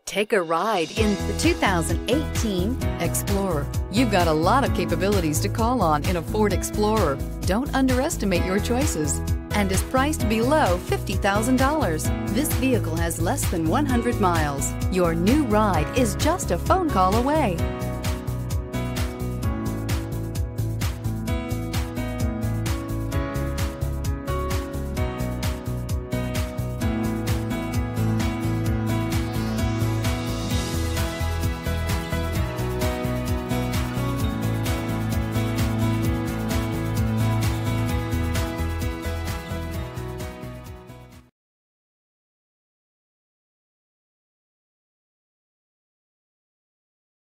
Take a ride in the 2018 Explorer. You've got a lot of capabilities to call on in a Ford Explorer. Don't underestimate your choices, and is priced below $50,000. This vehicle has less than 100 miles. Your new ride is just a phone call away.